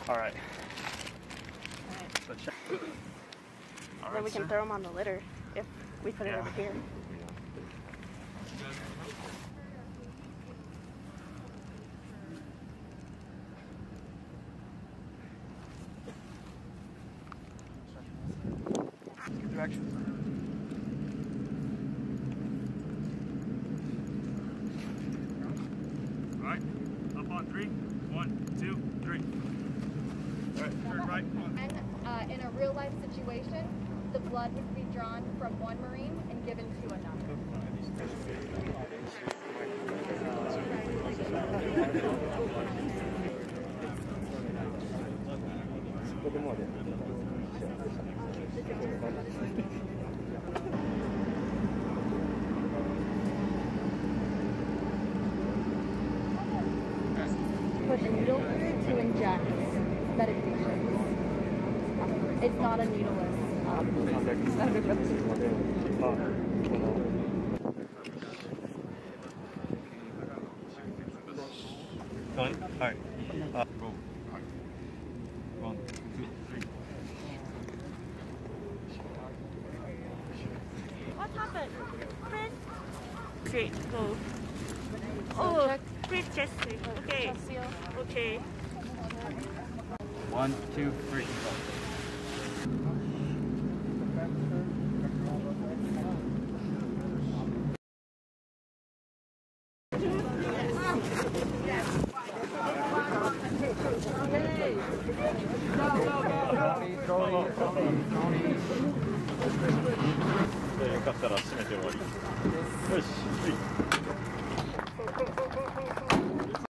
All right. Then we can throw them on the litter if we put it over here. Good direction. All right. Up on 3. 1, 2, 3. All right. Turn right. And in a real life situation, the blood would be drawn from one Marine and given to another. Put a needle through to inject medications. It's not a needleless. Going? All right. Go. 1, 2, 3. What happened? Great, go. Oh, great chest. Okay. Okay. 1, 2, 3.よかったら閉めて終わり。よし。